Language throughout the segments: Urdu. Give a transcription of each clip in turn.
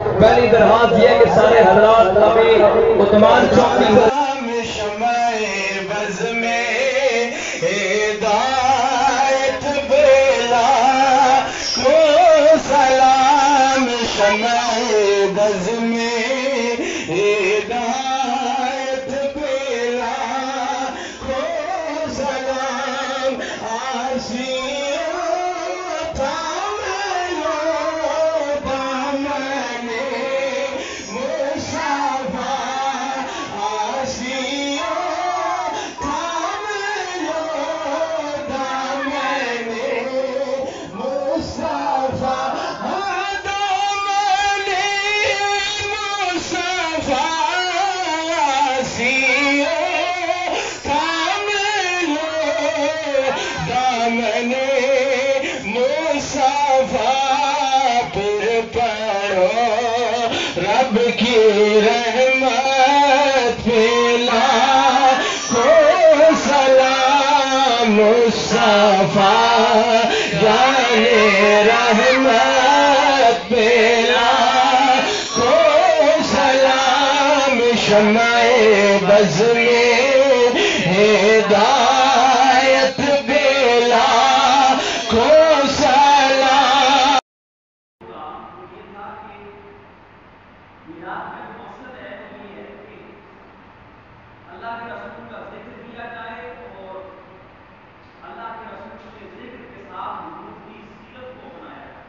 پہلی درخواست یہ کہ سارے حضرات ابھی عثمان چوکی شمع بز میں ہدایت بلا کو سلام شمع بز میں ہدایت بلا کو سلام رب کی رحمت پھیلا کو سلام مصطفیٰ یعنی رحمت پھیلا کو سلام شمع بز میں ہدایت بلا کو سلام. میراث کا مقصد ہے یہ ہے کہ اللہ کے رسول کا ذکر کیا جائے اور اللہ کے رسول کے ذکر کے ساتھ حضور کی سیرت کو اپنایا جائے.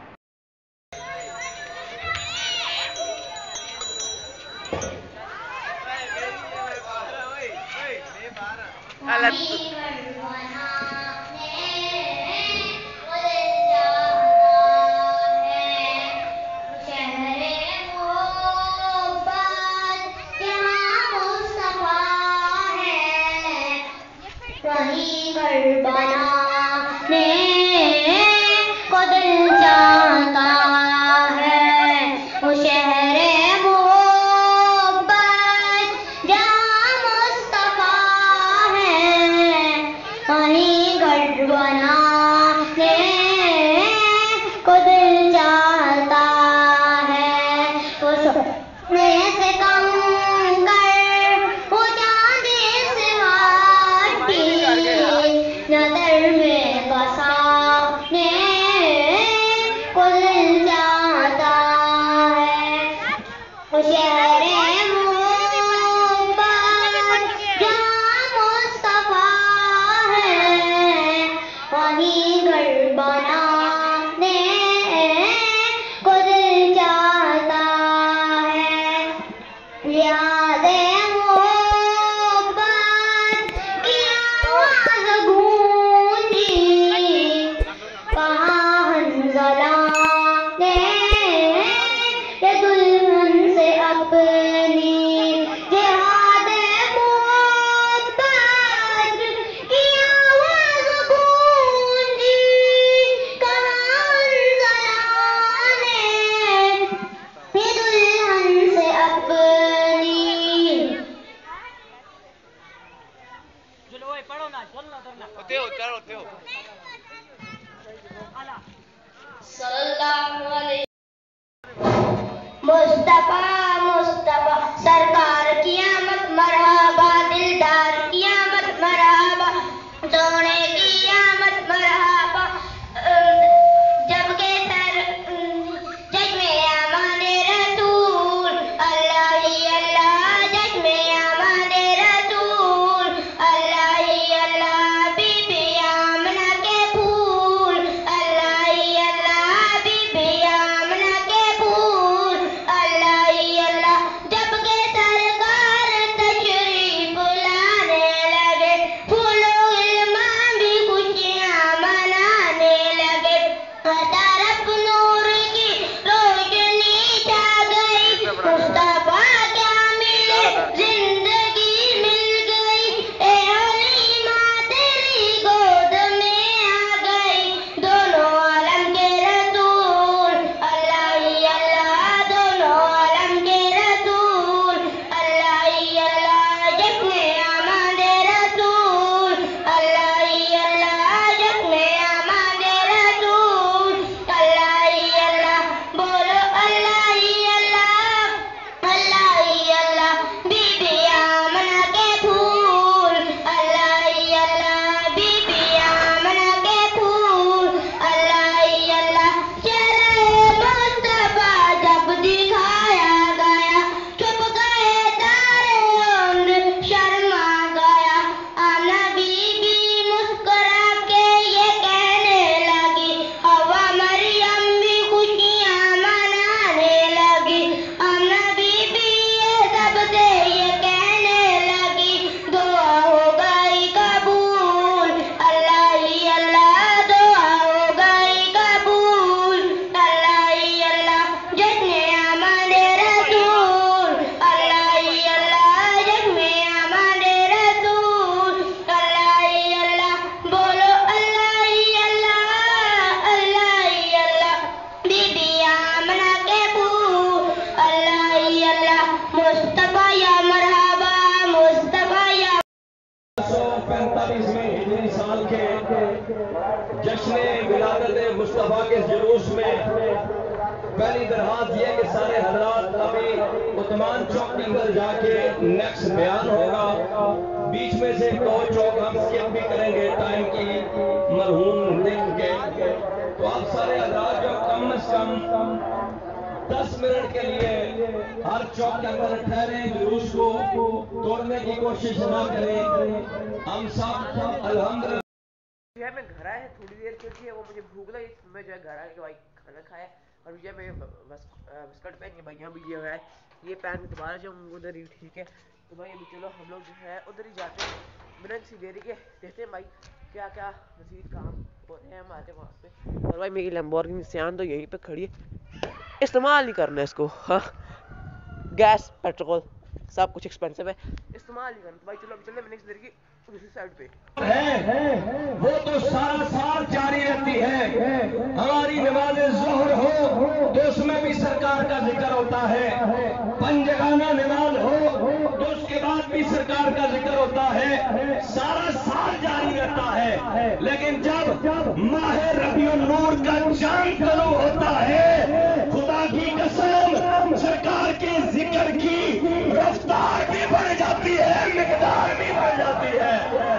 مصطفیٰ کے جلوس میں پہلی درخواست یہ کہ سارے حضرات ابھی عثمان چوک پر جا کے نیکسٹ بیان ہوگا، بیچ میں سے دو چوک ہم سکپ بھی کریں گے ٹائم کی مرہون دیکھ کے، تو آپ سارے حضرات جو کم از کم 10 منٹ کے لیے ہر چوک کے اندر ٹھہریں، جلوس کو توڑنے کی کوشش نہ کریں. ہم سب الحمدللہ جو ہے میں گھر آیا ہے تھوڑی دیر کے لیے، وہ مجھے بھوک لگی، میں جو ہے گھر آ کے بھائی کھانا کھایا اور جو ہے میں بسکٹ پہن کے بھائی یہاں بھی جو ہے یہ پہن کے دوبارہ جو ادھر ہی ٹھیک ہے. تو بھائی ابھی چلو ہم لوگ جو ہے ادھر ہی جاتے ہیں بنا کسی دیری کے، دیکھتے ہیں بھائی کیا کیا مزید کام ہو رہے ہیں ہمارے وہاں پہ. اور بھائی میری لیمبورگینی سیان تو یہیں پہ کھڑی ہے، استعمال نہیں کرنا اس کو. ہاں گیس پیٹرول سب کچھ ایکسپینسو ہے، استعمال نہیں کرنا. تو بھائی چلو اب چلتے ہیں نیکسٹ دیر کی دوسری سائڈ پہ ہے وہ تو سارا سال جاری رہتی ہے. ہماری نماز ظہر ہو تو اس میں بھی سرکار کا ذکر ہوتا ہے، پنجگانہ نماز ہو تو اس کے بعد بھی سرکار کا ذکر ہوتا ہے، سارا سال جاری رہتا ہے. لیکن جب ماہ ربیع النور کا چاند طلوع ہوتا ہے، خدا کی قسم سرکار کے ذکر کی رفتار بھی بڑھ جاتی ہے، مقدار بھی بڑھ جاتی ہے.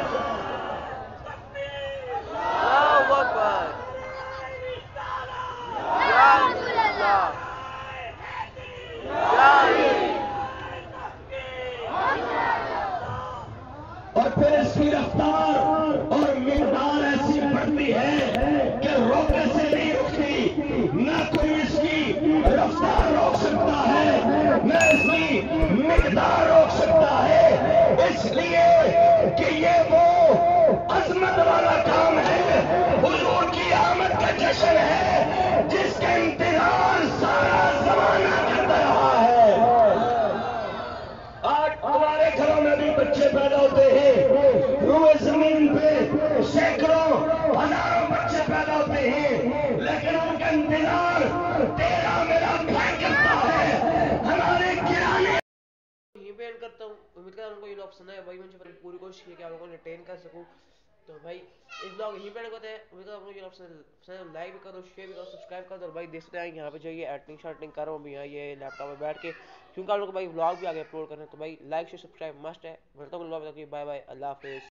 اللہ اکبر یا رسول اللہ اور پھر اس کی رفتار اور مقدار ایسی بڑھتی ہے کہ روکنے سے نہیں رکتی، نہ کوئی اس کی رفتار روک سکتا ہے نہ اس کی مقدار روک سکتا ہے، اس لیے کہ یہ وہ عظمت والا کام ہے، حضور کی آمد کا جشن ہے جس کا انتظار سارا زمانہ کرتا رہا ہے. آج ہمارے گھروں میں بھی بچے پیدا ہوتے ہیں، روئے زمین پہ سینکڑوں ہزاروں بچے پیدا ہوتے ہیں، لیکن ان کا انتظار تیرا میرا بھائی کرتا ہے. ہمارے کرانے یہیں پہ اینڈ کرتا ہوں. امید کرتا ہوں کو یہ لوگ پسند ہے بھائی، مجھے پوری کوشش کی کہ آپ لوگوں نے ٹین کر سکوں. تو بھائی اس بلاگ یہیں پہ اینڈ کرتے ہیں. امید کرتا ہوں کو یہ لوگ پسند، لائک بھی کرو، شیئر بھی کرو، سبسکرائب کر دو. اور بھائی دیکھتے ہیں یہاں پہ جو یہ ایڈٹنگ شارٹنگ کر رہا ہوں بھی یہ لیپ ٹاپ پہ بیٹھ کے، کیونکہ آپ لوگوں کو بھائی بلاگ بھی آگے اپلوڈ کرنا ہے. تو بھائی لائک شیئر سبسکرائب مسٹ ہے. ملتا ہوں بلاگ میں، بائے بائے، اللہ حافظ.